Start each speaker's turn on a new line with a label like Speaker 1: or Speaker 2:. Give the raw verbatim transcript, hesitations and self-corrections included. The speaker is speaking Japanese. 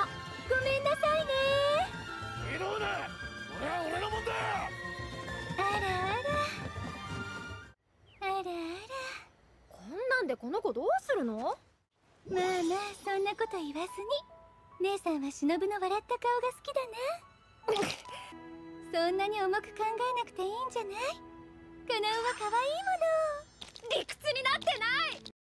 Speaker 1: ごめんなさいね。
Speaker 2: 拾うな。俺は俺のもんだ。
Speaker 1: あらあらあらあら。
Speaker 3: こんなんでこの子どうするの？
Speaker 1: まあまあ、そんなこと言わずに。姉さんは忍の笑った顔が好きだな。そんなに重く考えなくていいんじゃない？カナオは可愛いもの。
Speaker 3: 理屈になってない。